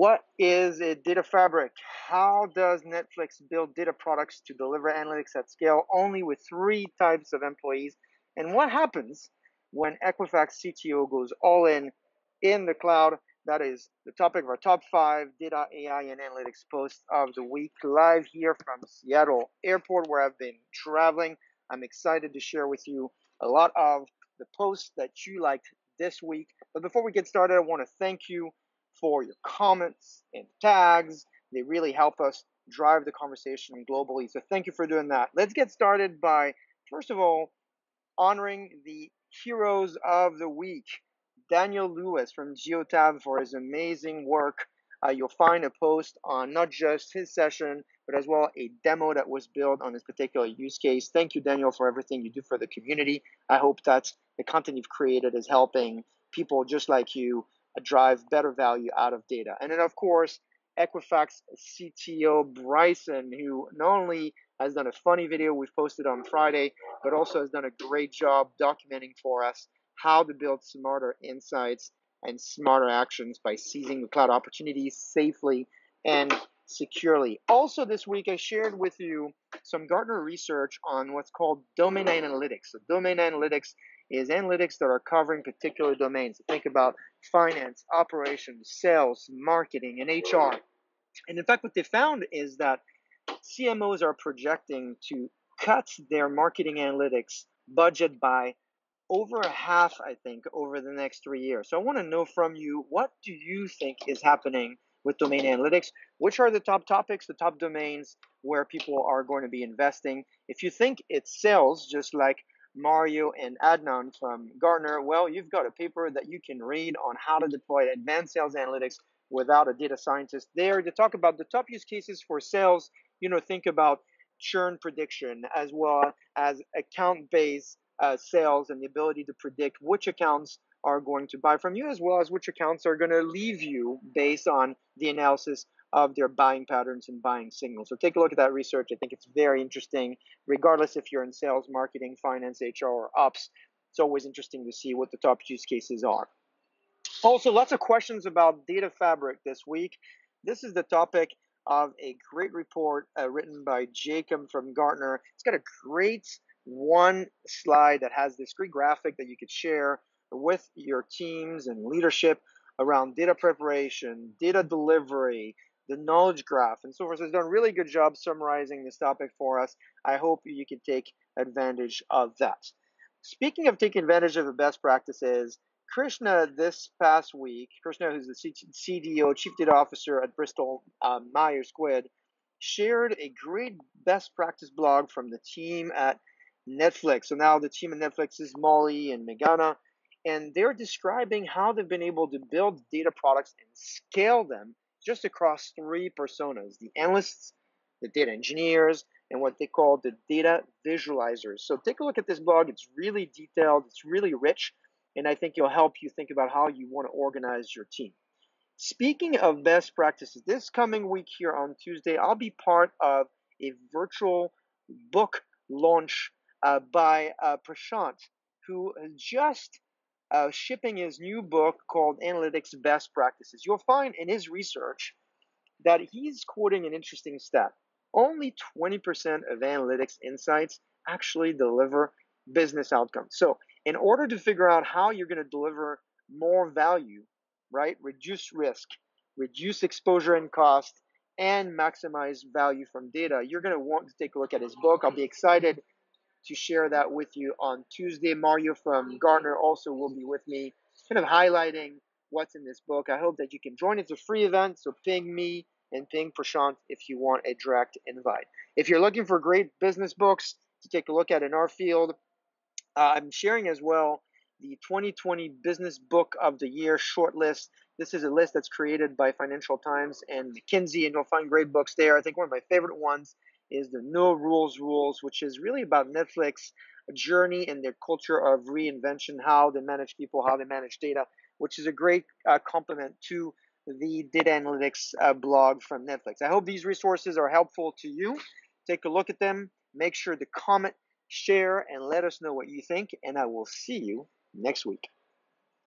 What is a data fabric? How does Netflix build data products to deliver analytics at scale only with three types of employees? And what happens when Equifax CTO goes all in the cloud? That is the topic of our top 5 data, AI, and analytics posts of the week, live here from Seattle Airport, where I've been traveling. I'm excited to share with you a lot of the posts that you liked this week. But before we get started, I want to thank you for your comments and tags. They really help us drive the conversation globally. So thank you for doing that. Let's get started by, first of all, honoring the heroes of the week. Daniel Lewis from Geotab for his amazing work. You'll find a post on not just his session, but as well a demo that was built on this particular use case. Thank you, Daniel, for everything you do for the community. I hope that the content you've created is helping people just like you drive better value out of data. And then, of course, Equifax CTO Bryson, who not only has done a funny video we've posted on Friday, but also has done a great job documenting for us how to build smarter insights and smarter actions by seizing the cloud opportunities safely and securely. Also this week, I shared with you some Gartner research on what's called domain analytics. So domain analytics is analytics that are covering particular domains. So think about finance, operations, sales, marketing, and HR. And in fact, what they found is that CMOs are projecting to cut their marketing analytics budget by over half, I think, over the next 3 years. So I want to know from you, what do you think is happening with domain analytics? Which are the top topics, the top domains where people are going to be investing? If you think it's sales, just like Mario and Adnan from Gartner, well, you've got a paper that you can read on how to deploy advanced sales analytics without a data scientist there to talk about the top use cases for sales. Think about churn prediction as well as account-based sales and the ability to predict which accounts are going to buy from you, as well as which accounts are going to leave you based on the analysis of their buying patterns and buying signals. So take a look at that research. I think it's very interesting, regardless if you're in sales, marketing, finance, HR, or ops. It's always interesting to see what the top use cases are. Also, lots of questions about data fabric this week. This is the topic of a great report written by Jacob from Gartner. It's got a great one slide that has this great graphic that you could share with your teams and leadership around data preparation, data delivery, the knowledge graph, and so forth. So it's done a really good job summarizing this topic for us. I hope you can take advantage of that. Speaking of taking advantage of the best practices, Krishna this past week, Krishna, who's the CDO, Chief Data Officer at Bristol Myers Squibb, shared a great best practice blog from the team at Netflix. So now the team at Netflix is Molly and Meghana, and they're describing how they've been able to build data products and scale them just across 3 personas: the analysts, the data engineers, and what they call the data visualizers. So take a look at this blog. It's really detailed, it's really rich, and I think it'll help you think about how you want to organize your team. Speaking of best practices, this coming week here on Tuesday, I'll be part of a virtual book launch by Prashant, who is just shipping his new book called Analytics Best Practices. You'll find in his research that he's quoting an interesting stat. Only 20% of analytics insights actually deliver business outcomes. So in order to figure out how you're going to deliver more value, right, reduce risk, reduce exposure and cost, and maximize value from data, you're going to want to take a look at his book. I'll be excited to share that with you on Tuesday. Mario from Gartner also will be with me, kind of highlighting what's in this book. I hope that you can join. It's a free event, so ping me and ping Prashant if you want a direct invite. If you're looking for great business books to take a look at in our field, I'm sharing as well the 2020 Business Book of the Year shortlist. This is a list that's created by Financial Times and McKinsey, and you'll find great books there. I think one of my favorite ones is the No Rules Rules, which is really about Netflix journey and their culture of reinvention, how they manage people, how they manage data, which is a great complement to the data analytics blog from Netflix. I hope these resources are helpful to you. Take a look at them. Make sure to comment, share, and let us know what you think, and I will see you next week.